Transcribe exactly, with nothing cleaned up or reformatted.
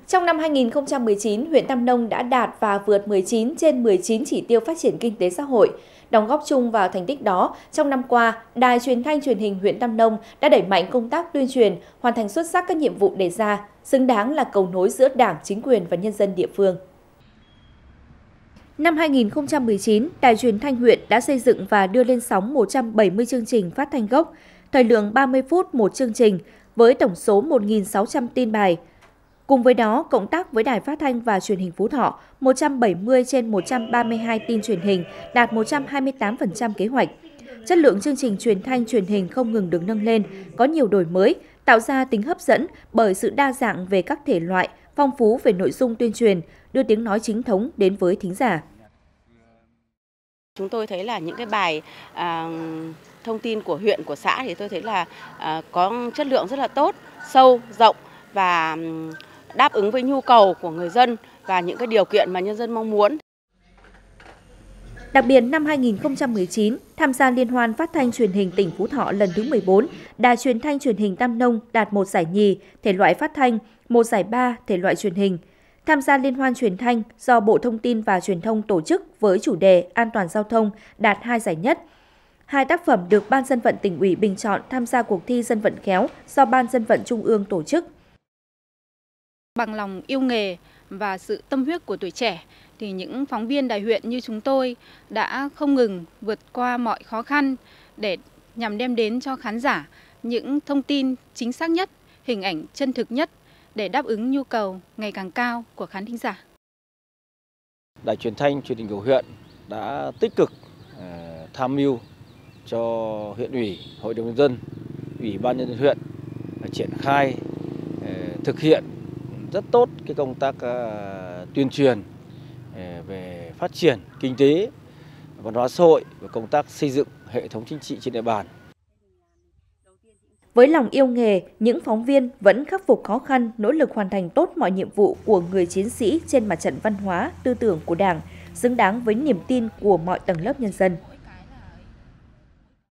Trong năm hai nghìn không trăm mười chín, huyện Tam Nông đã đạt và vượt mười chín trên mười chín chỉ tiêu phát triển kinh tế xã hội. Đóng góp chung vào thành tích đó, trong năm qua, Đài Truyền thanh Truyền hình huyện Tam Nông đã đẩy mạnh công tác tuyên truyền, hoàn thành xuất sắc các nhiệm vụ đề ra, xứng đáng là cầu nối giữa Đảng, chính quyền và nhân dân địa phương. Năm hai nghìn không trăm mười chín, Đài Truyền thanh huyện đã xây dựng và đưa lên sóng một trăm bảy mươi chương trình phát thanh gốc, thời lượng ba mươi phút một chương trình, với tổng số một nghìn sáu trăm tin bài. Cùng với đó, cộng tác với Đài Phát thanh và Truyền hình Phú Thọ, một trăm bảy mươi trên một trăm ba mươi hai tin truyền hình, đạt một trăm hai mươi tám phần trăm kế hoạch. Chất lượng chương trình truyền thanh truyền hình không ngừng được nâng lên, có nhiều đổi mới, tạo ra tính hấp dẫn bởi sự đa dạng về các thể loại, phong phú về nội dung tuyên truyền, đưa tiếng nói chính thống đến với thính giả. Chúng tôi thấy là những cái bài à, thông tin của huyện, của xã thì tôi thấy là à, có chất lượng rất là tốt, sâu, rộng và đáp ứng với nhu cầu của người dân và những cái điều kiện mà nhân dân mong muốn. Đặc biệt năm hai nghìn không trăm mười chín, tham gia Liên hoan phát thanh truyền hình tỉnh Phú Thọ lần thứ mười bốn, Đài Truyền thanh Truyền hình Tam Nông đạt một giải nhì thể loại phát thanh, một giải ba thể loại truyền hình. Tham gia Liên hoan truyền thanh do Bộ Thông tin và Truyền thông tổ chức với chủ đề An toàn giao thông đạt hai giải nhất. Hai tác phẩm được Ban Dân vận Tỉnh ủy bình chọn tham gia cuộc thi dân vận khéo do Ban Dân vận Trung ương tổ chức. Bằng lòng yêu nghề và sự tâm huyết của tuổi trẻ, thì những phóng viên đài huyện như chúng tôi đã không ngừng vượt qua mọi khó khăn để nhằm đem đến cho khán giả những thông tin chính xác nhất, hình ảnh chân thực nhất để đáp ứng nhu cầu ngày càng cao của khán thính giả. Đài Truyền thanh Truyền hình của huyện đã tích cực tham mưu cho huyện ủy, hội đồng nhân dân, ủy ban nhân dân huyện triển khai thực hiện rất tốt cái công tác tuyên truyền về phát triển kinh tế, văn hóa xã hội và công tác xây dựng hệ thống chính trị trên địa bàn. Với lòng yêu nghề, những phóng viên vẫn khắc phục khó khăn, nỗ lực hoàn thành tốt mọi nhiệm vụ của người chiến sĩ trên mặt trận văn hóa, tư tưởng của Đảng, xứng đáng với niềm tin của mọi tầng lớp nhân dân.